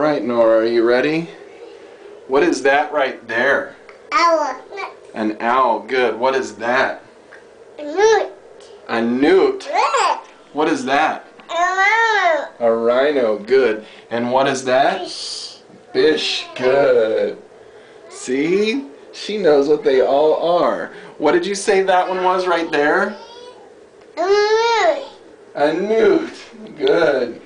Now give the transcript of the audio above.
right, Nora, are you ready? What is that right there? Owl. An owl, good. What is that? A newt. A newt. What is that? A rhino, good. And what is that? Fish. Fish, good. See? She knows what they all are. What did you say that one was right there? A newt. A newt, good.